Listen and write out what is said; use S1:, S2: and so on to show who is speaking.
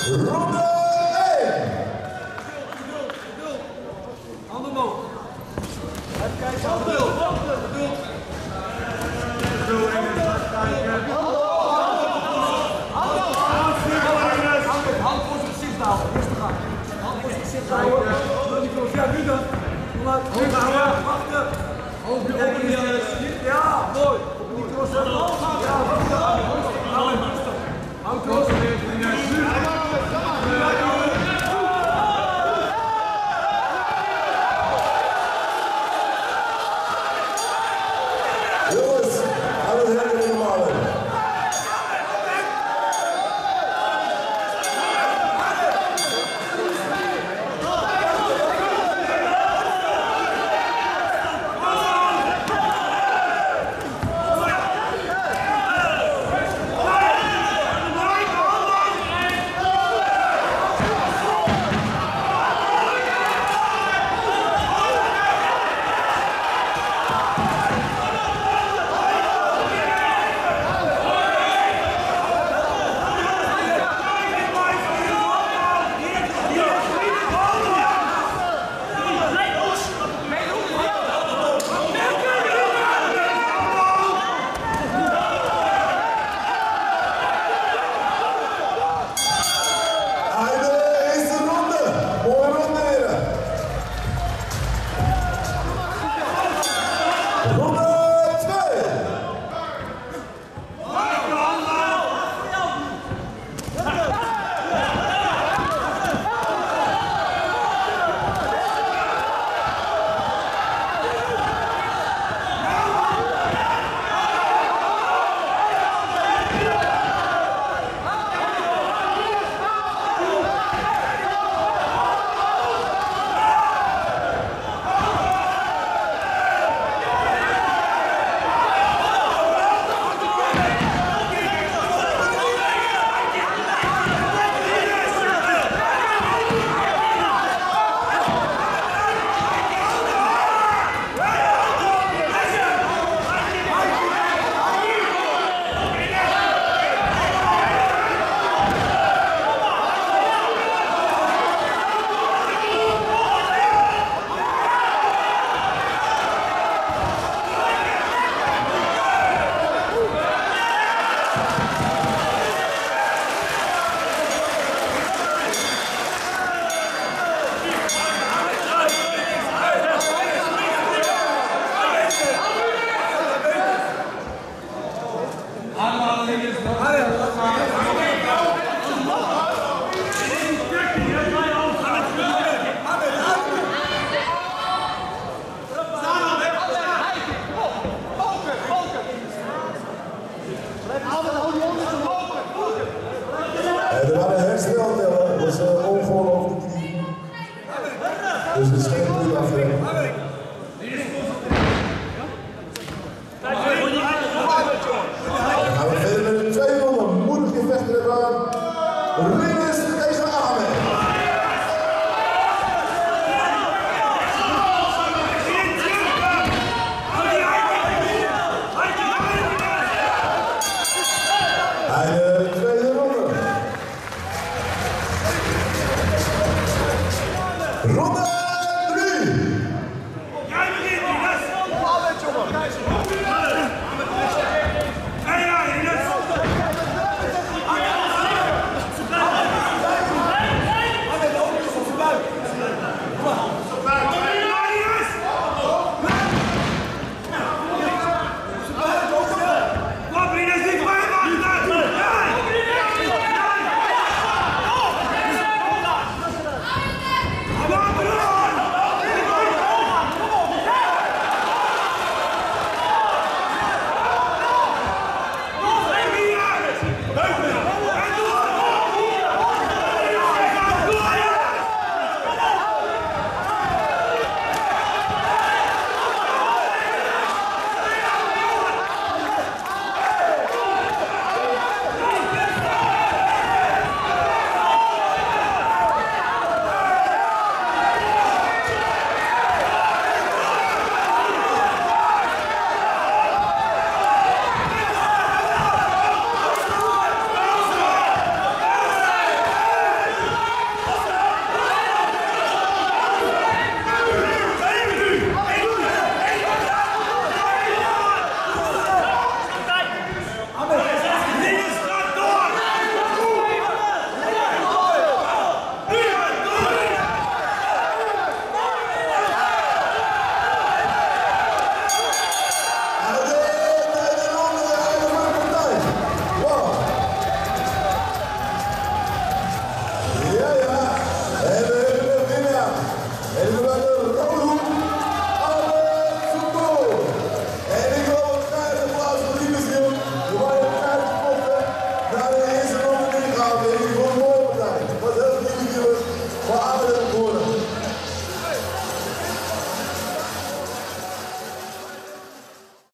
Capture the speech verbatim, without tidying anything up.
S1: ronde één.
S2: Handen omhoog. Even kijken, handen omhoog. Hand voor zijn gezicht houden, rustig aan. Hand voor zijn gezicht houden. Ja, nu dan. Kom maar, wachten. Ja, mooi. Op die cross. Ja, wachten. Hou cross.
S1: Jongens, aan het rennen in de malen. Er waren herstellen, dat is uh, ongelooflijk knie. Dus het is geen goede afremmen. Dan gaan we verder met de tweede ronde. Moedig gevecht hebben. Rinus tegen Ahmed. Hij